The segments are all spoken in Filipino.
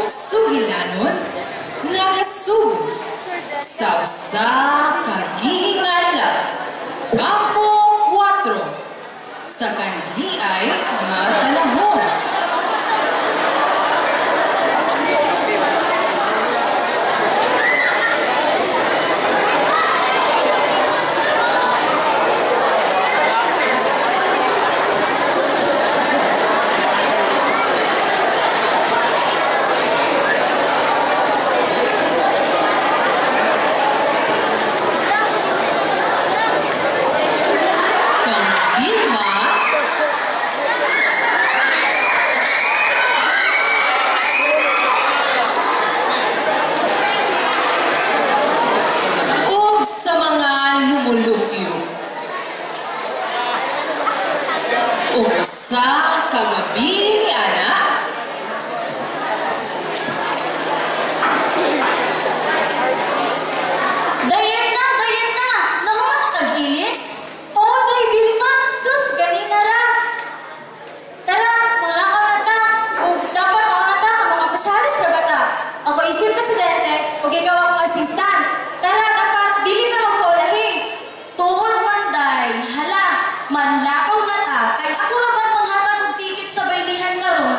sugilanon, nagasugod sa usa kagiingala, Kampo 4, sa kanhiay nga panahon. Sa kagabi ni Ana, Dayet na! Nahuman na kag-ilis? oh, day Vilma, sus, ganina ra. Tara, manglakaw na ta. O dapat ako na ta, mga pasyalis na ba ta? Ako isip presidente, huwag ikaw akong assistant. Tara, dapat, dili ka magpaulahin. Tuod man, day. Hala, manlakaw na ta. Kay ako na ba manghatag og ticket sa baylihan karon?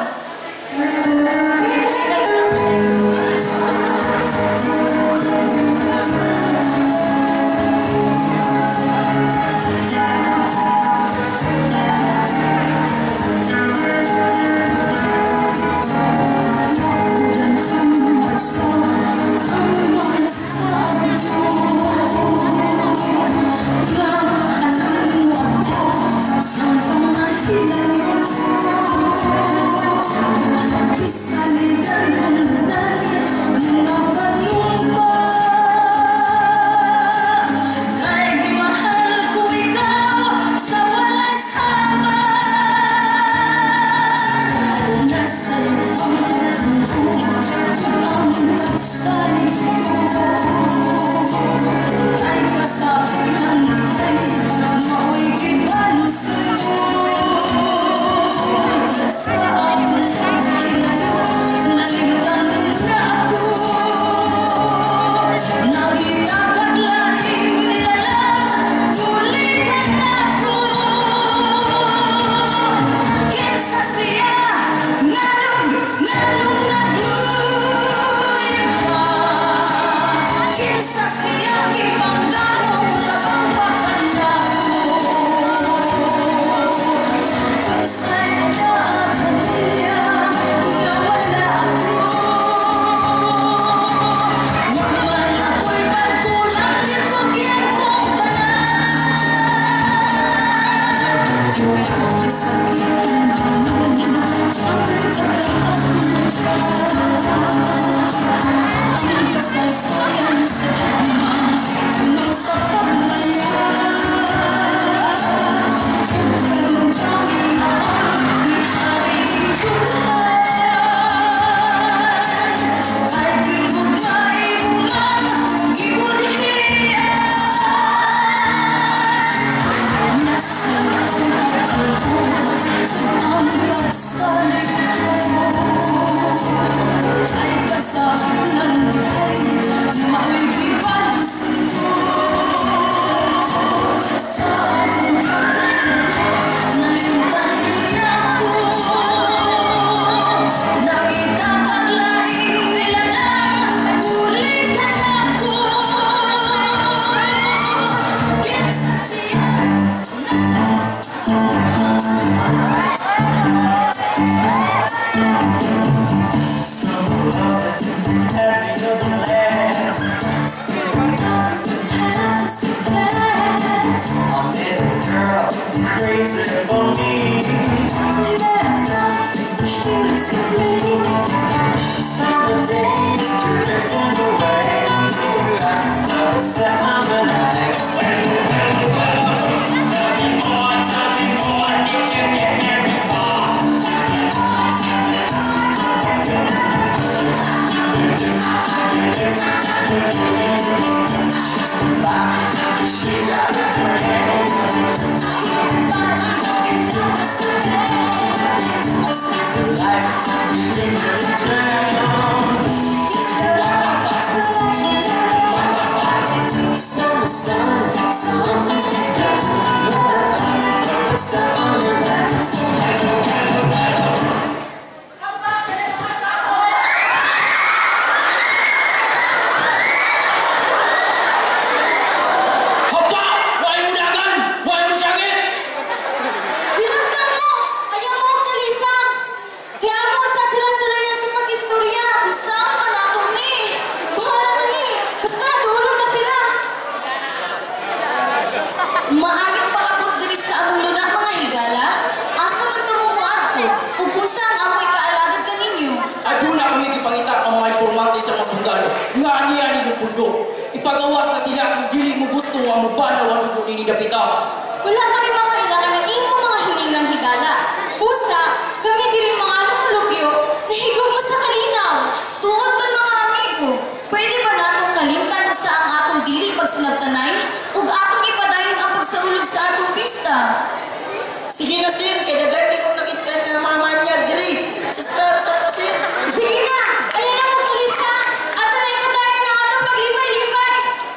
Sige na sin, kaya dagdag kong nakita ng mga manyag diri. Sa tasin. Sige na! Kaya na magkalista! Ato na ipatayan ng atong paglipay-lipay!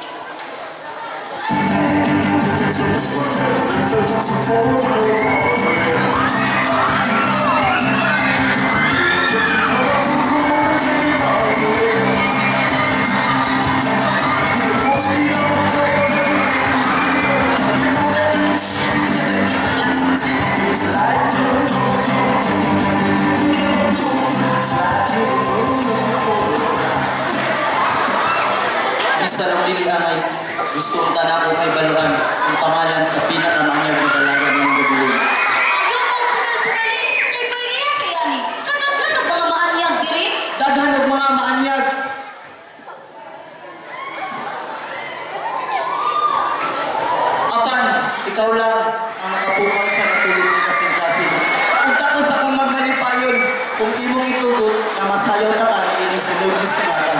Isa lang dili angay. Gusto kong tanako kay baluan ang pangalan sa pinakamanyag na dalaga ng gabuloy. Ayaw mo bugal-bugali. Kay Bayliya kay ani. Kadaghan ang mga maanyag diri. Daghan og mga maanyag. Apan, ikaw lang ang nakapukal sa natulog ng kasing-kasing. Unta ko sa kong magmalipayon kung imong itugot na masayaw ta ka ni ining sunod ni singata.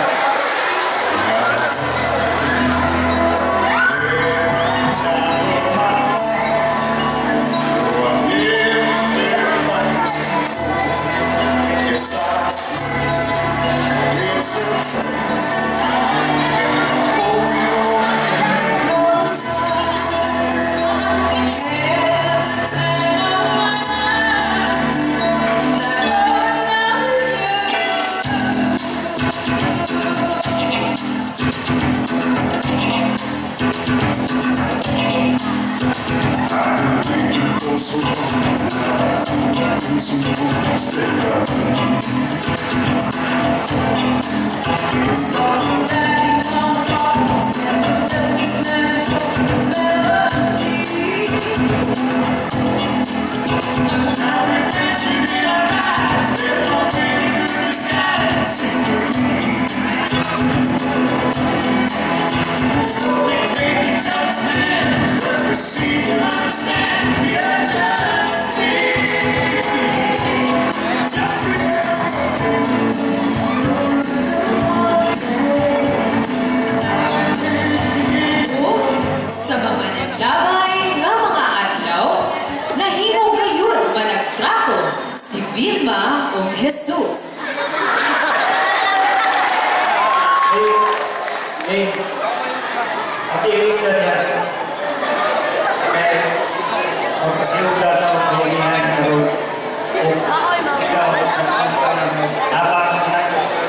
Sa mga naglabay nga mga adlaw, nahimo gayon managtrato si Vilma ug Jesus. Hey, Ate Elisa niya. Kaya, magpasiyog na ito ang pinilihan na rin. Ikaw, ang habang anak.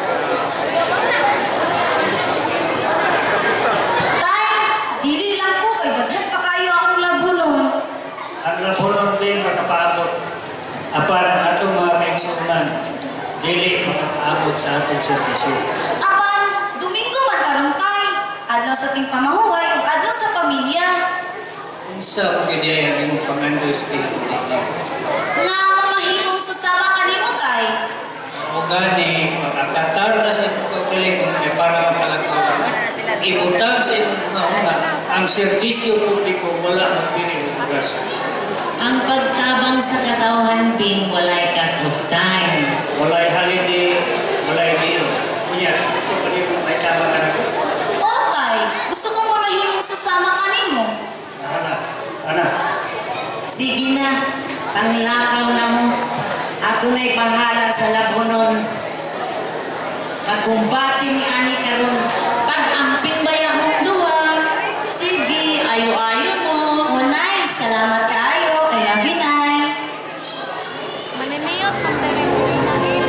Tay, dili lang ko kay daghan pa kayo akong labunon. Ang labunon din makapaabot. Apan ang atong mga kaigsunan, dili makapaabot sa atong servisyo. Apan, Domingo man karon tay. Adlaw sa ting pamahuway ug adlaw sa pamilya. Unsa magidaya ang imong pangandoy sa kinabuhi? Nga mamahimong susama kanimo tay. O gani, makakatar na sa imong kaugalingon kay para makalagaw. Ibutang sa imong mga una, ang serbisyo publiko wala magpili ng oras. Ang pagtabang sa katawhan bin walay cut-off time. Walay holiday, walay deal. Kunya, gusto ko niyo kung may sama ka na ko. O tay, gusto kong mamahimong susama kanimo. Ana, Sige na, panglakaw na mo. Ako na'y bahala sa labunon. Pagkumbati ni Ani karon, pag-amping bayan mong duha. Sige, ayo-ayo mo. O nay, salamat kaayo. I love you, nay. Maniniyot ng director na rin.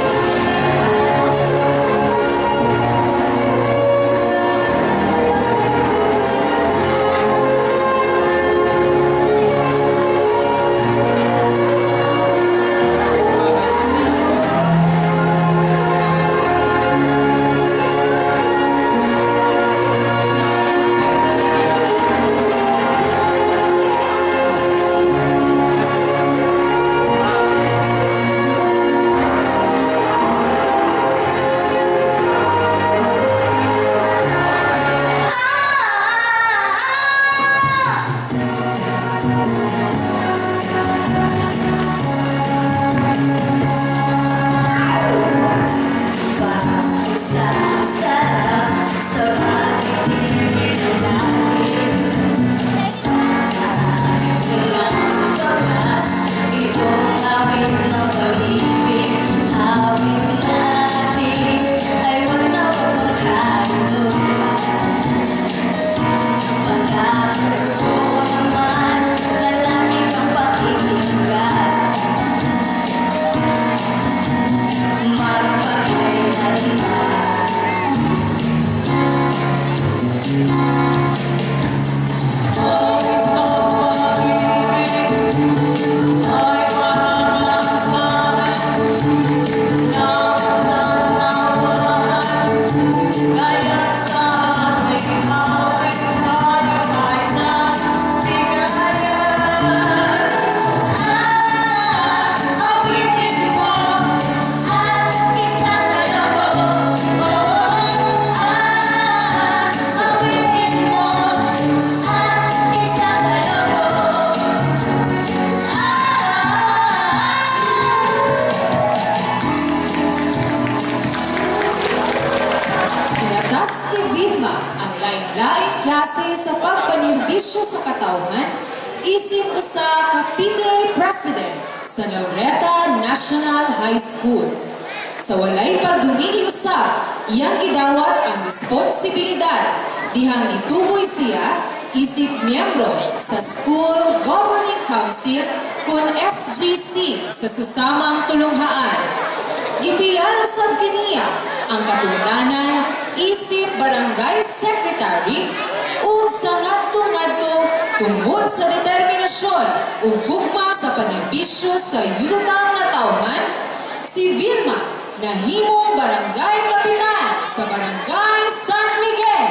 klase sa pagpanirbisyo sa katawhan, isip usa ka PTA President sa Laureta National High School. Sa walay pagdumili usab, iyang gidawat ang responsibilidad dihang gituboy siya isip miyembro sa School Governing Council kun SGC sa susamang tulunghaan. Gipiyalo sa kaniya ang katungdanan isip barangay secretary ug sa ngadto-ngadto tungod sa determinasyon ug gugma sa panirbisyo sa yutang nga tawhan, si Vilma nahimong barangay kapitan sa Barangay San Miguel.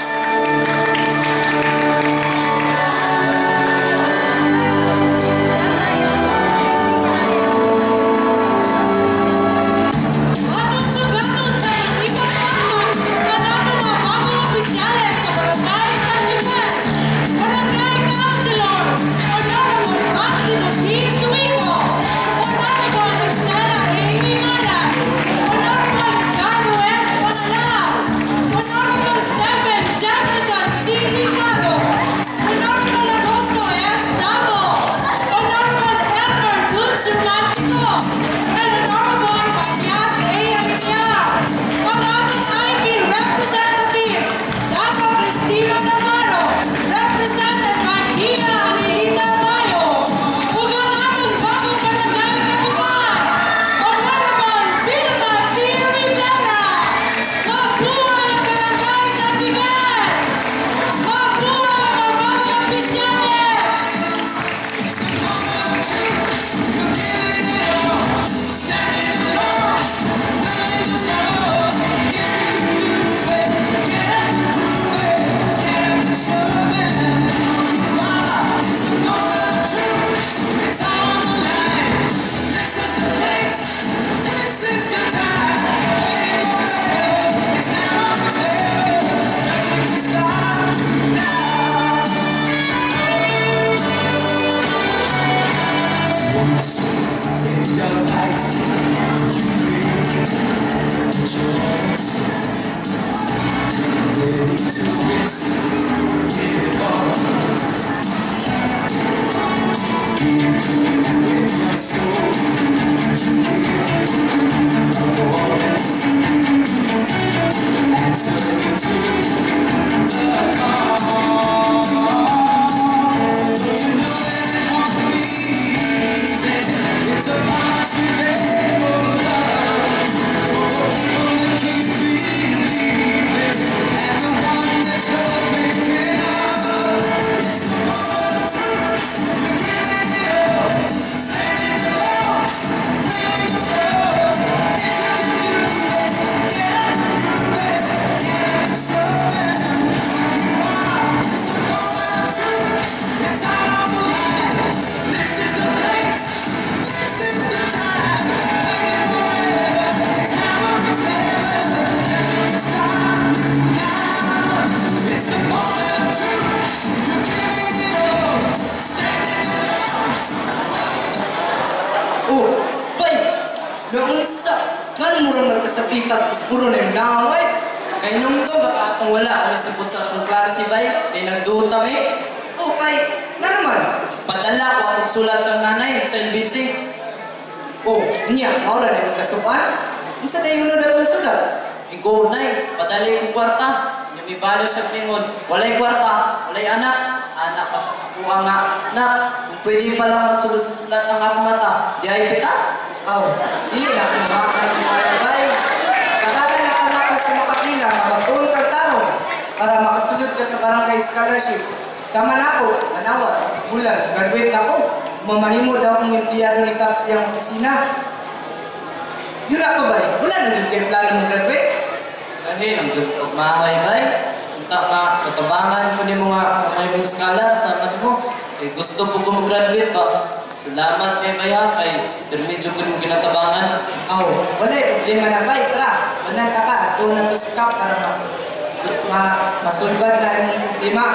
Puro na yung naway. Kaya nung to, baka kung wala kami sipot sa atong klase bay, kaya nagduta may. O kay, na naman, padala ko atong sulat ng nanay sa LBC. O, niya, maura na yung kasupan. Isa na yung natong sulat. Ikaw, nay, padali ko kwarta. Niya may balo sa klingon. Walay kwarta, walay anak. Anak pa siya sa kuha nga. Nak, kung pwede pa lang masulot sa sulat ng akong mata, di ay pika? Aw, dili na kung makakalimutan bay. Sa makapila, magtuon kang tarong para makasulod ka sa barangay scholarship. Sama na ako, nanawa sa bulan, graduate na ako. Mamahimo daw akong empleyado ni Caps yung opisina. Yun na ka ba? Wala na dyan kayo plano mong graduate? Dahil ang dyan mahay bay, punta ka, katabangan ko ni mga mong scholar sa mat mo. Eh, gusto po ko mag-graduate ba? Salamat kay Baya, kay permedyo ko mo ginatabangan. Aw, wala problema na bay, tara. Mananta ka, ito na to sa kap para masulbad na yung problema.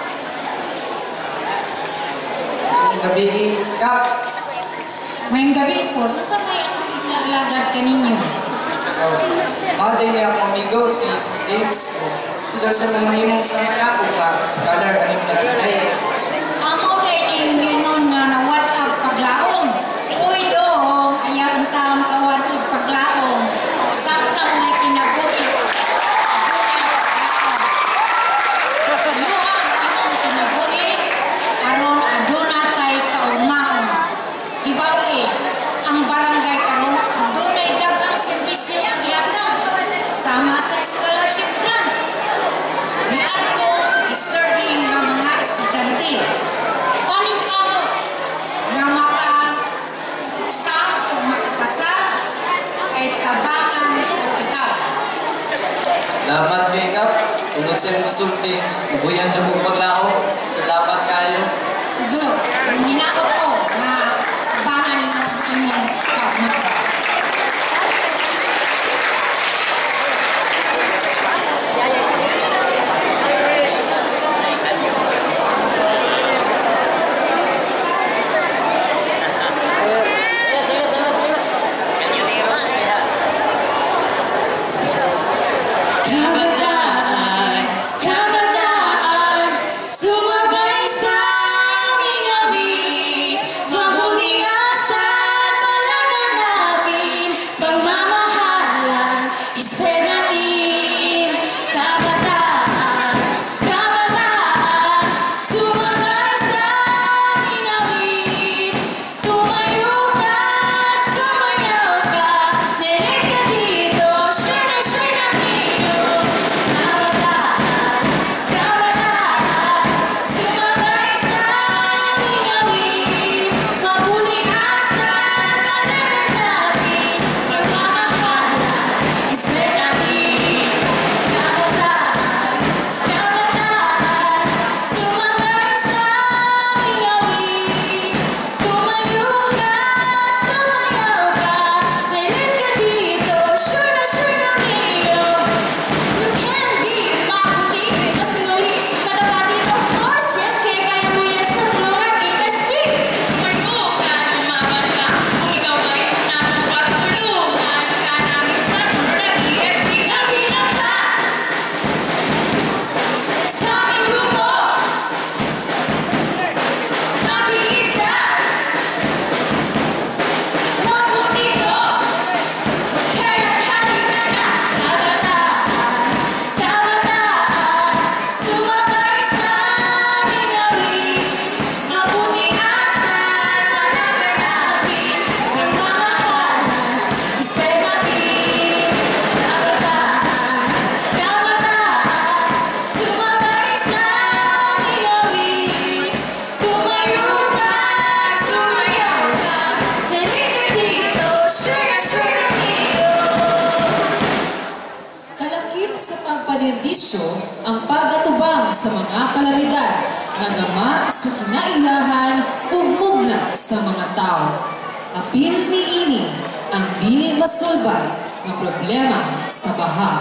Gabi, Kap. Ngayong gabi po, nasa may inalagad ka ninyo? Mga din niya akong amigo, si James. Gusto daw siya na mahimong sa mga ako nga scholar aning barangay. Amo kay ningon nga na what up paglaom. Uy dong, ayaw ang taong kawat up paglaom. Samtang may kinabuhi. Luang among kinabuhi, aron aduna tay kaugmaon. Gibawi, ang barangay karon adunay daghang serbisyo agyatag sama sa scholarship grant. Niadto is-serving ng mga estudyante. Paningkamot nga maka-exam o makapasa kay tabangan o ikaw. Salamat kay Kap. Tungod sa iyong kasulti, nabuyan sa mong paglao. Salamat kayo. Sige, kung hinaot ko na tabangan mo ang inyong ikaw. Kabataan, sumabay sa aming awit, mabuting asan, palaganapin, pagmamahalan, ispe natin. Kabataan, sumabay sa aming awit, tumayo ka, sumayaw ka, nilig ka dito, share na tayo. Sumabay sa aming awit, mabuting asan, panaganapin, pagmamahalan, ispe natin. Kabataan, sumabay sa aming awit, tumayo ka, sumayaw ka, nilig ka dito, sure na ngayon. You can be maputi, masinuri, matapatin, of course, yes, kaya kaya mo yan sa tulungan, ASP. Tumayo ka, tumaman ka, kung ikaw ay napapagtulungan ka namin sa tulungan, ASP. Kabilang ka sa aming grupo, mabilis ka, mabuti ko, kaya't halika na. Kabataan, sumabay sa aming awit, mabuting asan, panaganapin, pagmamahalan, ispe natin. Kabataan, sumabay sa aming awit, tumayo ka, sumayaw ka, nilig ka dito, sure na ngayon. Kalakip sa pagpanerbisyo ang pag-atubang sa mga kalamidad nga gama sa kinailahan ug mugna sa mga tao. Apil niini ang dili masulbay nga problema sa baha.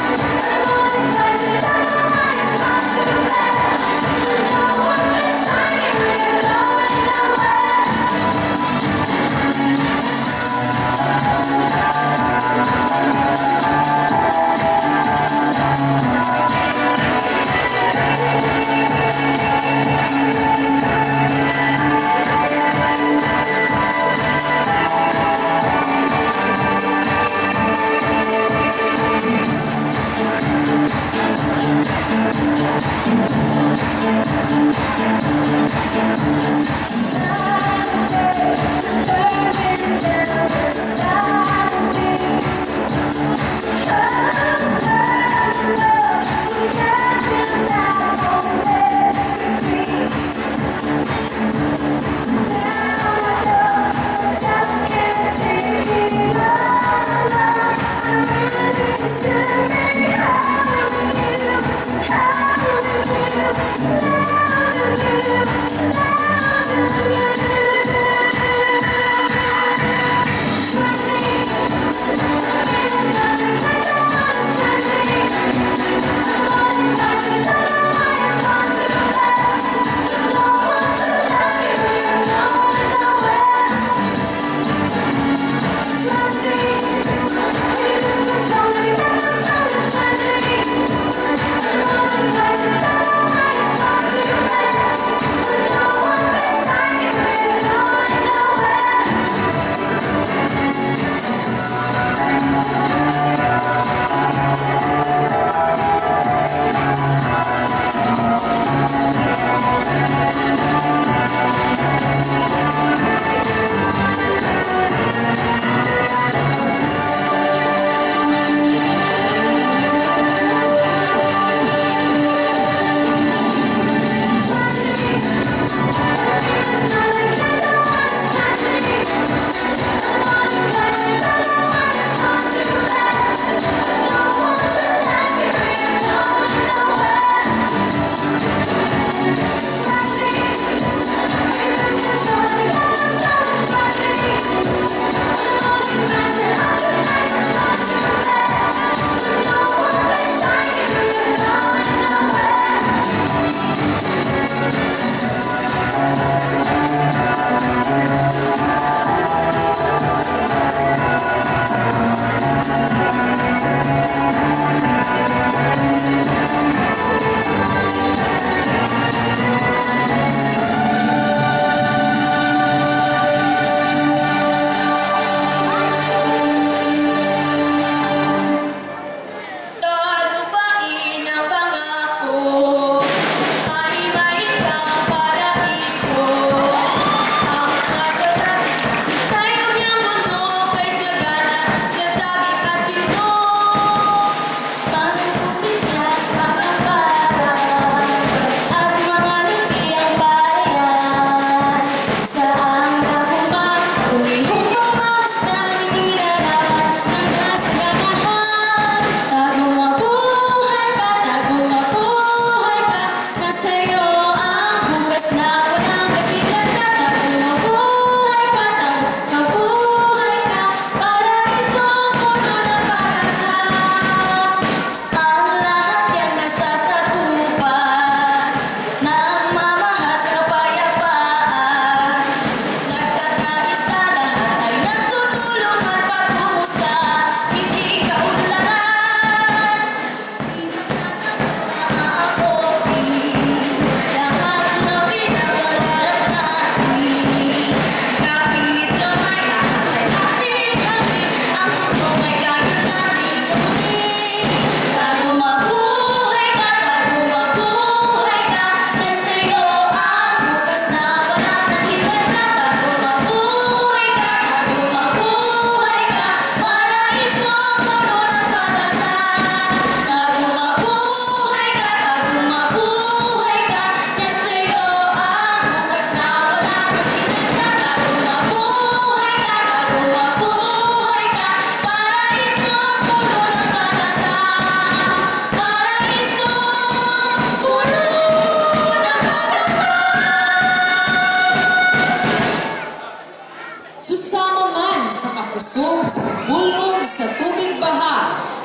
Susama man sa kakusog, sa bulog, sa tubig baha,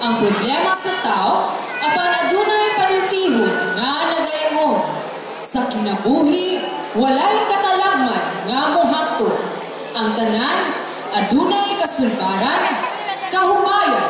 Ang problema sa tao, apan adunay panultihon nga nagaingon. Sa kinabuhi, walay katalagman nga mohapto. Ang tanan, adunay kasulbaran, kahumayan,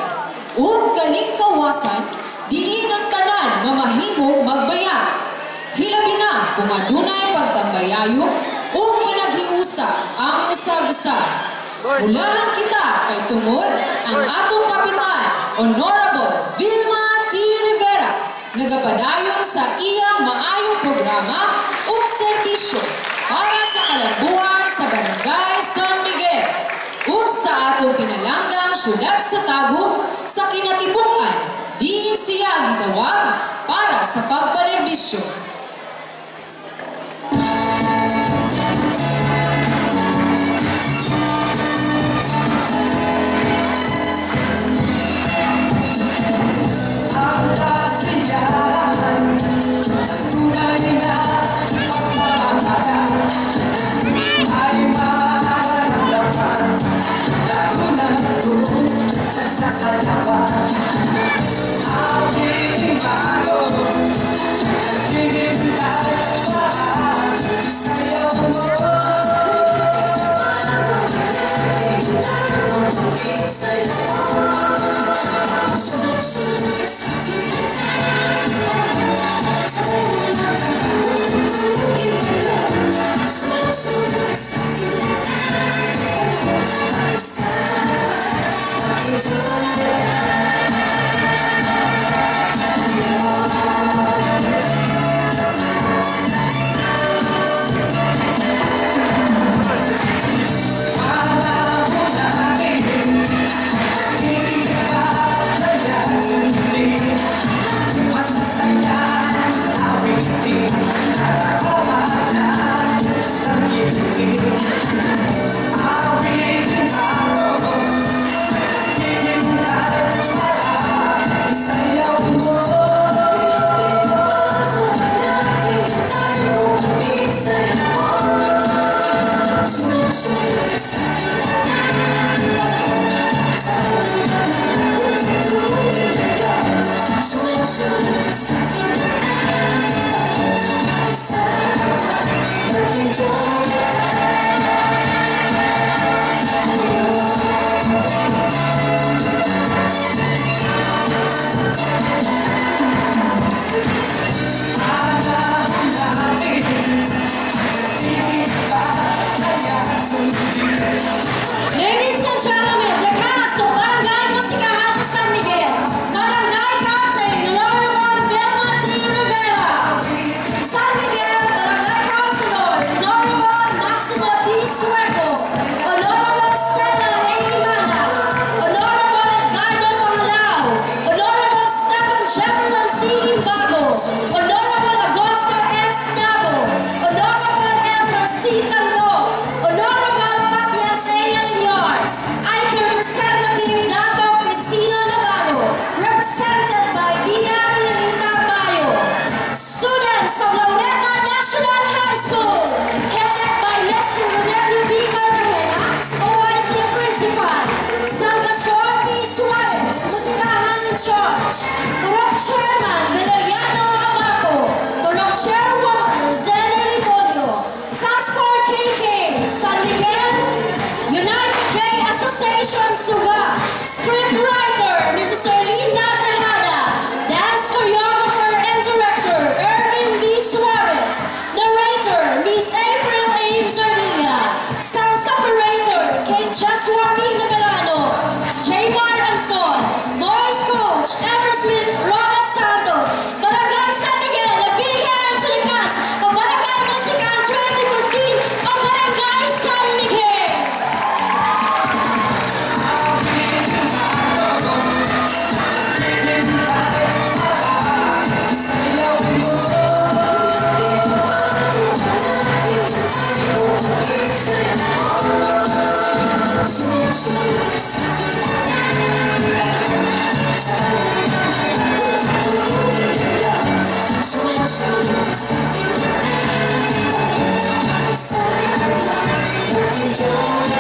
ug kalingkawasan, diin ang tanan nga mahimong magbayad. Hilabi na kung adunay pagtambayayo ug panaghiusa ang usag-usag. Mulahan kita kay tungod ang atong kapitan, Honorable Vilma T. Rivera, nagapadayon sa iyang maayong programa o serbisyo para sa kalambuan sa Barangay San Miguel ug sa atong pinalanggang syudad sa Tagum sa kinatibukan diin siya gitawag para sa pagpanerbisyo. Enjoy.